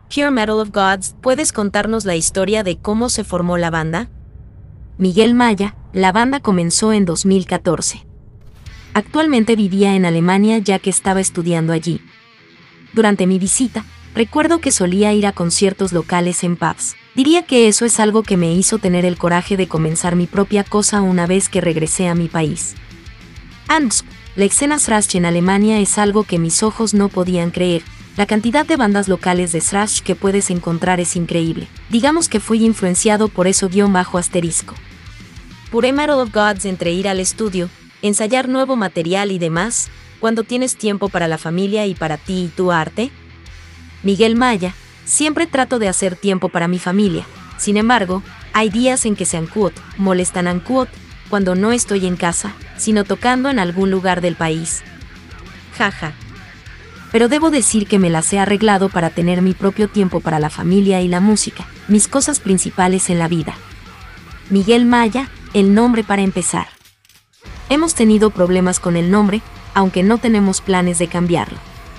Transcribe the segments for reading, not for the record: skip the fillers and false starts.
Pure Metal of Gods, ¿puedes contarnos la historia de cómo se formó la banda? Miguel Maya, la banda comenzó en 2014. Actualmente vivía en Alemania ya que estaba estudiando allí. Durante mi visita, recuerdo que solía ir a conciertos locales en pubs. Diría que eso es algo que me hizo tener el coraje de comenzar mi propia cosa una vez que regresé a mi país. Ansp, la escena thrash en Alemania es algo que mis ojos no podían creer. La cantidad de bandas locales de thrash que puedes encontrar es increíble. Digamos que fui influenciado por eso ***. Pure Metal of Gods, entre ir al estudio, ensayar nuevo material y demás, cuando tienes tiempo para la familia y para ti y tu arte. Miguel Maya, siempre trato de hacer tiempo para mi familia. Sin embargo, hay días en que se molestan cuando no estoy en casa, sino tocando en algún lugar del país. Jaja. Pero debo decir que me las he arreglado para tener mi propio tiempo para la familia y la música, mis cosas principales en la vida. Miguel Maya, el nombre para empezar. Hemos tenido problemas con el nombre, aunque no tenemos planes de cambiarlo.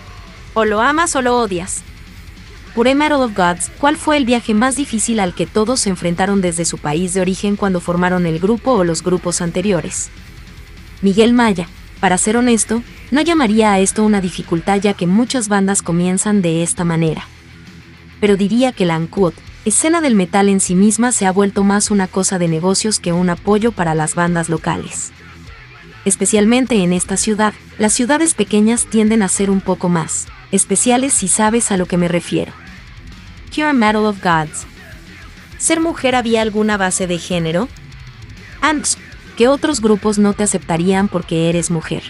O lo amas o lo odias. Pure Metal of Gods, ¿cuál fue el viaje más difícil al que todos se enfrentaron desde su país de origen cuando formaron el grupo o los grupos anteriores? Miguel Maya, para ser honesto, no llamaría a esto una dificultad ya que muchas bandas comienzan de esta manera. Pero diría que la escena del metal en sí misma se ha vuelto más una cosa de negocios que un apoyo para las bandas locales. Especialmente en esta ciudad, las ciudades pequeñas tienden a ser un poco más especiales si sabes a lo que me refiero. Pure Metal of Gods. ¿Ser mujer había alguna base de género? Ansp, que otros grupos no te aceptarían porque eres mujer.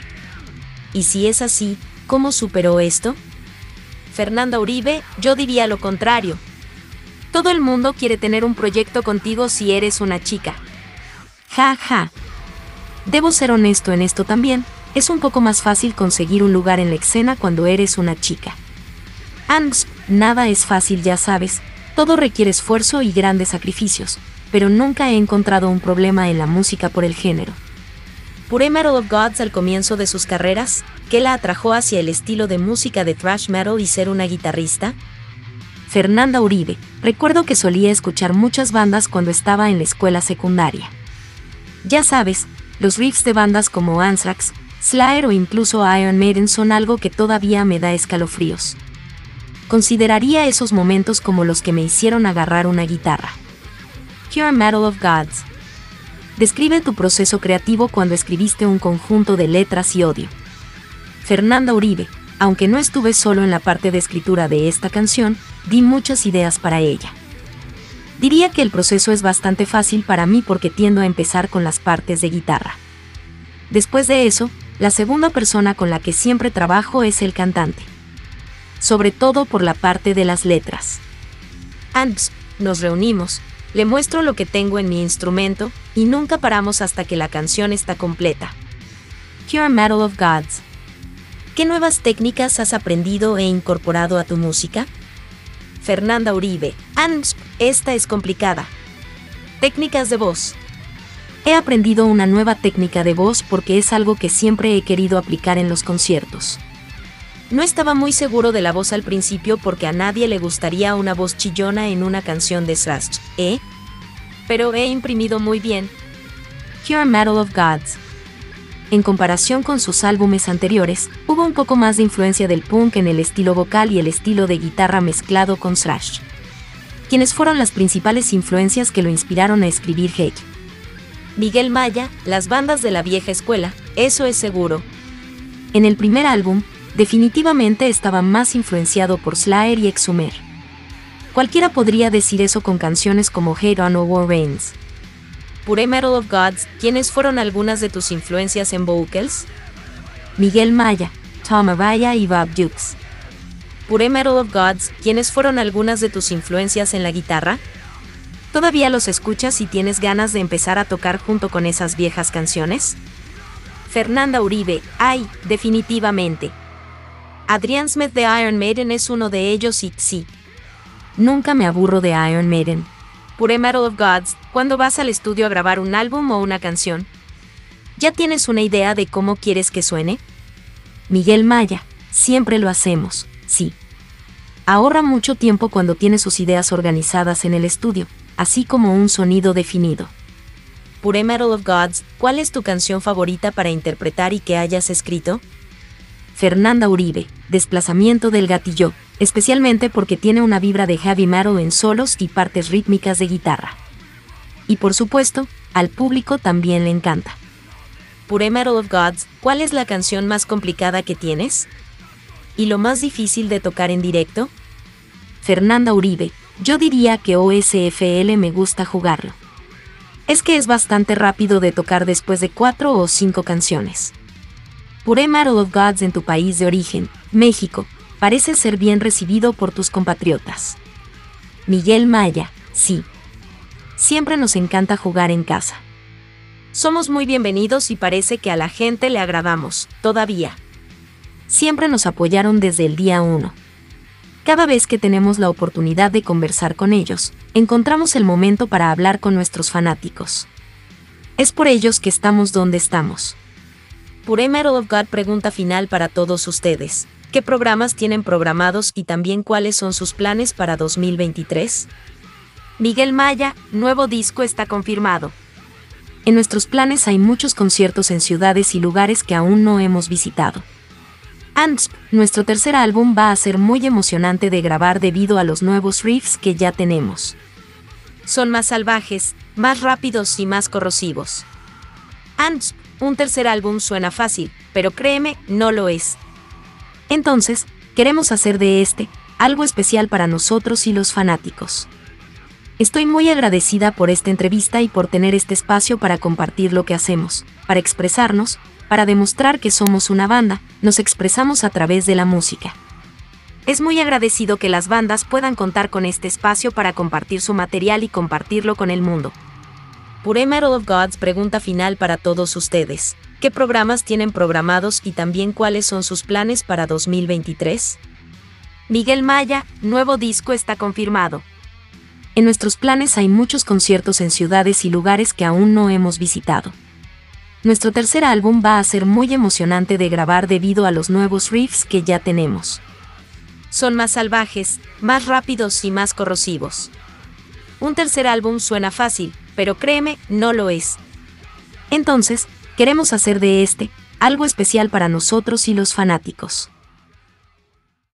Y si es así, ¿cómo superó esto? Fernanda Uribe, yo diría lo contrario. Todo el mundo quiere tener un proyecto contigo si eres una chica. Ja, ja. Debo ser honesto en esto también, es un poco más fácil conseguir un lugar en la escena cuando eres una chica. Ansp, nada es fácil, ya sabes, todo requiere esfuerzo y grandes sacrificios, pero nunca he encontrado un problema en la música por el género. Pure Metal of Gods, al comienzo de sus carreras, ¿qué la atrajo hacia el estilo de música de thrash metal y ser una guitarrista? Fernanda Uribe, recuerdo que solía escuchar muchas bandas cuando estaba en la escuela secundaria. Ya sabes, los riffs de bandas como Anthrax, Slayer o incluso Iron Maiden son algo que todavía me da escalofríos. Consideraría esos momentos como los que me hicieron agarrar una guitarra. Pure Metal of Gods. Describe tu proceso creativo cuando escribiste un conjunto de letras y odio. Fernanda Uribe, aunque no estuve solo en la parte de escritura de esta canción, di muchas ideas para ella. Diría que el proceso es bastante fácil para mí porque tiendo a empezar con las partes de guitarra. Después de eso, la segunda persona con la que siempre trabajo es el cantante. Sobre todo por la parte de las letras. Ansp, nos reunimos, le muestro lo que tengo en mi instrumento, y nunca paramos hasta que la canción está completa. Pure Metal of Gods. ¿Qué nuevas técnicas has aprendido e incorporado a tu música? Fernanda Uribe, Ansp, esta es complicada. Técnicas de voz. He aprendido una nueva técnica de voz porque es algo que siempre he querido aplicar en los conciertos. No estaba muy seguro de la voz al principio porque a nadie le gustaría una voz chillona en una canción de thrash, Pero he imprimido muy bien. Pure Metal of Gods. En comparación con sus álbumes anteriores, hubo un poco más de influencia del punk en el estilo vocal y el estilo de guitarra mezclado con thrash. ¿Quiénes fueron las principales influencias que lo inspiraron a escribir Hate? Miguel Maya, las bandas de la vieja escuela, eso es seguro. En el primer álbum, definitivamente estaba más influenciado por Slayer y Exhumer. Cualquiera podría decir eso con canciones como Hate on o War Reigns. Pure Metal of Gods, ¿quiénes fueron algunas de tus influencias en vocals? Miguel Maya, Tom Araya y Bob Dukes. Pure Metal of Gods, ¿quiénes fueron algunas de tus influencias en la guitarra? ¿Todavía los escuchas y tienes ganas de empezar a tocar junto con esas viejas canciones? Fernanda Uribe, ay, definitivamente. Adrian Smith de Iron Maiden es uno de ellos y sí. Nunca me aburro de Iron Maiden. Pure Metal of Gods, ¿cuándo vas al estudio a grabar un álbum o una canción? ¿Ya tienes una idea de cómo quieres que suene? Miguel Maya, siempre lo hacemos, sí. Ahorra mucho tiempo cuando tiene sus ideas organizadas en el estudio, así como un sonido definido. Pure Metal of Gods, ¿cuál es tu canción favorita para interpretar y que hayas escrito? Fernanda Uribe, Desplazamiento del Gatillo, especialmente porque tiene una vibra de heavy metal en solos y partes rítmicas de guitarra. Y por supuesto, al público también le encanta. Pure Metal of Gods, ¿cuál es la canción más complicada que tienes? ¿Y lo más difícil de tocar en directo? Fernanda Uribe, yo diría que OSFL me gusta jugarlo. Es que es bastante rápido de tocar después de 4 o 5 canciones. Pure Metal of Gods en tu país de origen, México, parece ser bien recibido por tus compatriotas. Miguel Maya, sí. Siempre nos encanta jugar en casa. Somos muy bienvenidos y parece que a la gente le agradamos, todavía. Siempre nos apoyaron desde el día 1. Cada vez que tenemos la oportunidad de conversar con ellos, encontramos el momento para hablar con nuestros fanáticos. Es por ellos que estamos donde estamos. Pure Metal of God pregunta final para todos ustedes. ¿Qué programas tienen programados y también cuáles son sus planes para 2023? Miguel Maya, nuevo disco está confirmado. En nuestros planes hay muchos conciertos en ciudades y lugares que aún no hemos visitado. ANSP, nuestro tercer álbum va a ser muy emocionante de grabar debido a los nuevos riffs que ya tenemos. Son más salvajes, más rápidos y más corrosivos. ANSP, un tercer álbum suena fácil, pero créeme, no lo es. Entonces, queremos hacer de algo especial para nosotros y los fanáticos. Estoy muy agradecida por esta entrevista y por tener este espacio para compartir lo que hacemos, para expresarnos, para demostrar que somos una banda, nos expresamos a través de la música. Es muy agradecido que las bandas puedan contar con este espacio para compartir su material y compartirlo con el mundo. Pure Metal of Gods pregunta final para todos ustedes. ¿Qué programas tienen programados y también cuáles son sus planes para 2023? Miguel Maya, nuevo disco está confirmado. En nuestros planes hay muchos conciertos en ciudades y lugares que aún no hemos visitado. Nuestro tercer álbum va a ser muy emocionante de grabar debido a los nuevos riffs que ya tenemos. Son más salvajes, más rápidos y más corrosivos. Un tercer álbum suena fácil, pero créeme, no lo es. Entonces, queremos hacer de algo especial para nosotros y los fanáticos.